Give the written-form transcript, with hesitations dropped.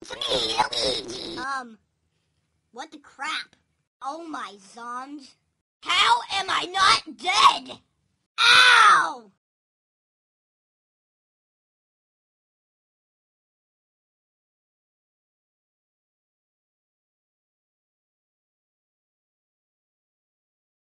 It's me, Luigi. What the crap? Oh my zombs. How am I not dead? Ow!